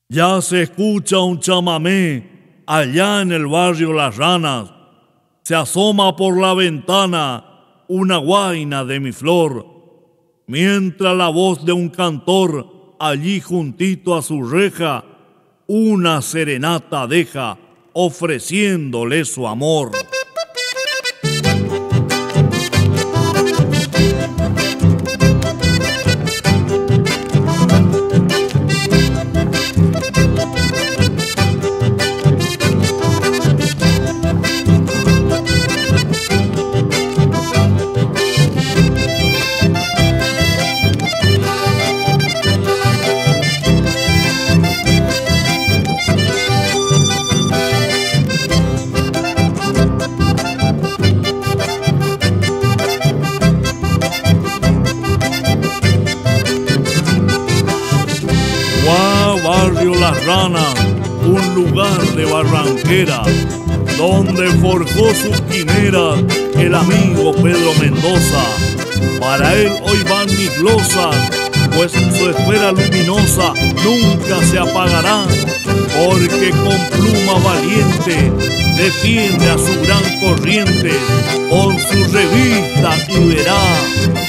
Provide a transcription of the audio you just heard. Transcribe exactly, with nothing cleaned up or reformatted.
Ya se escucha un chamamé allá en el barrio Las Ranas. Se asoma por la ventana una guaina de mi flor, mientras la voz de un cantor allí juntito a su reja una serenata deja ofreciéndole su amor. Barrio Las Ranas, un lugar de barranquera, donde forjó sus quimeras el amigo Pedro Mendoza. Para él hoy van mis glosas, pues su esfera luminosa nunca se apagará, porque con pluma valiente defiende a su gran corriente con su revista y verá.